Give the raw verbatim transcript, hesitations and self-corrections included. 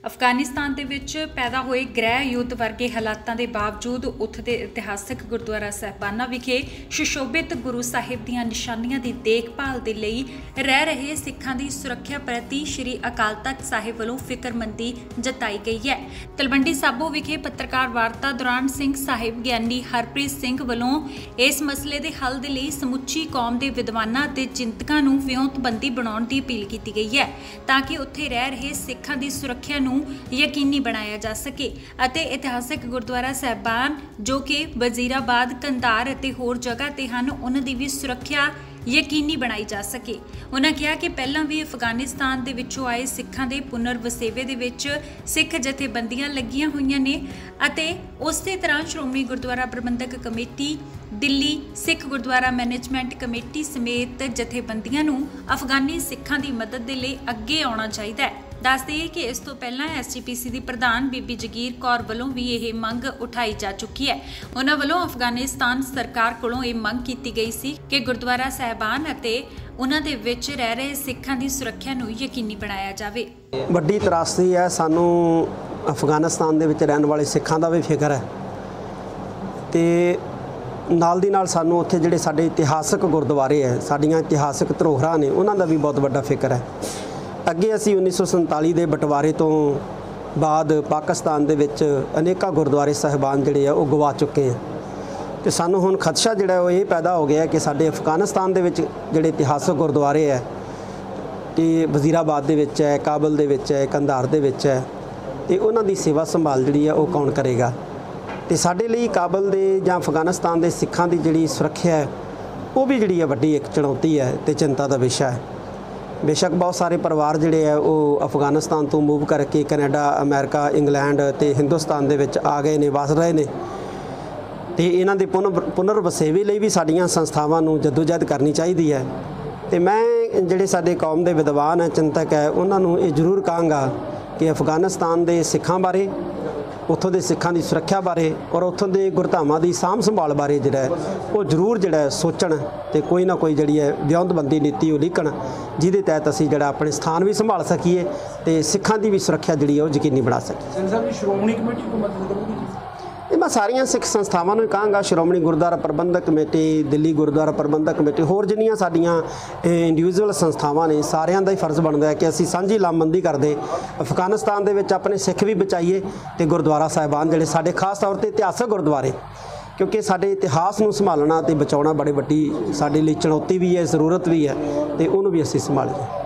अफगानिस्तान दे विच पैदा होए गृह युद्ध वर्गे हालातां दे बावजूद उत्थे इतिहासक गुरुद्वारा साहिबाना विखे सुशोभित गुरु साहिब दीआं निशानियां दी देखभाल दे लई रह रहे सिखां दी सुरक्षा प्रति श्री अकाल तख्त साहिब वल्लों फिक्रमंदी जताई गई है। तलवंडी साबो विखे पत्रकार वार्ता दौरान सिंह साहिब ज्ञानी हरप्रीत सिंह वल्लों इस मसले दे हल दे लई समुची कौम दे विद्वानां ते चिंतकां नूं विਉਂਤਬੰਦੀ बनाउण दी अपील कीती गई है तां कि उत्थे रह रहे सिखां दी सुरक्षा नूं यकीनी बनाया जा सके अते इतिहासक गुरुद्वारा साहिबान जो कि वजीराबाद कंधार अते होर जगह ते हन उन्हां दी भी सुरक्षा यकीनी बनाई जा सके। उन्होंने कहा कि पहलां भी अफगानिस्तान दे विचों आए सिखां दे पुनर वसेवे दे विच सिख जथेबंदियां लगियां होईयां ने अते उसे तरह Shiromani Gurdwara Prabandhak committee Delhi Sikh Gurdwara management committee समेत जथेबंदियां नूं अफगानी सिखां दी मदद दे लई अगे आउणा चाहीदा है। दस दईए कि इस तो पहला एस जी पी सी की प्रधान बीबी जगीर कौर वालों भी यह मंग उठाई जा चुकी है। उन्होंने वालों अफगानिस्तान सरकार कोलों यह मंग की गई सी कि गुरुद्वारा साहिबान अते उन्हां दे विच रह रहे सिखां की सुरक्षा नूं यकीनी बनाया जाए। वड्डी त्रासदी है, सानू अफगानिस्तान दे विच रहण वाले सिखां दा भी फिक्र है ते नाल दी नाल सानू उत्थे जिहड़े साडे इतिहासक गुरुद्वारे है, साडीआं इतिहासक धरोहरां ने, उन्हां दा भी बहुत वड्डा फिक्र है। अगे असी उन्नीस सौ संताली के बंटवारे तो बाद पाकिस्तान दे विच अनेका गुरुद्वारे साहिबान जिहड़े आ वो गवा चुके हैं तो सानू हुण खदशा जिहड़ा वो ये पैदा हो गया कि साडे अफगानिस्तान दे विच जिहड़े इतिहासक गुरुद्वारे है कि वजीराबाद दे विच है, काबल दे विच है, कंधार दे विच है ते उन्हां दी सेवा संभाल जिहड़ी है वो कौन करेगा। तो साडे लई काबल दे जां अफगानिस्तान दे सिखां दी जिहड़ी सुरक्षा है वो भी जिहड़ी है वड्डी एक चुनौती है ते चिंता दा विशा है। बेशक बहुत सारे परिवार जिहड़े है वो अफगानिस्तान तो मूव करके कनेडा, अमेरिका, इंग्लैंड ते हिंदुस्तान दे विच आ गए ने, वस रहे ने ते इन्हां दे पुन पुनर वसेवे लई भी साडीआं संस्थावां नूं जद्दोजहद करनी चाहीदी है। ते मैं जिहड़े साडे कौम दे विद्वान है, चिंतक है, उन्हां नूं ये जरूर कहांगा कि अफगानिस्तान दे सिखां बारे, उत्थों दे सिखां दी सुरक्षा बारे और उत्थों दे गुरधामां दी साਂਭ संभाल बारे जिहड़ा है वो जरूर जिहड़ा है सोचण ते कोई ना कोई जिहड़ी है विਉਂਤਬੰਦੀ नीति उलीकण जिहदे तहत असीं जिहड़ा अपने स्थान भी संभाल सकीए ते सिखां दी भी सुरक्षा जिहड़ी है वो यकीनी बना सकीए। श्रोमणी कमेटी को मदद करोगी? मैं सारियां सिख संस्थावां नूं कहांगा, श्रोमणी गुरुद्वारा प्रबंधक कमेटी, दिल्ली गुरुद्वारा प्रबंधक कमेटी, होर जिन्नियां साडियां इंडिविजुअल संस्थावां ने, सारियां दा ही फर्ज बनदा है कि असीं सांझी लामबंदी करदे अफगानिस्तान दे विच अपने सिख भी बचाईए ते गुरुद्वारा साहिबान जिहड़े साडे खास तौर ते इतिहासक गुरुद्वारे, क्योंकि साडे इतिहास नूं संभालना ते बचाउणा बड़ी वड्डी साडे लई चुनौती भी है, जरूरत भी है ते उहनूं भी असीं संभालीए।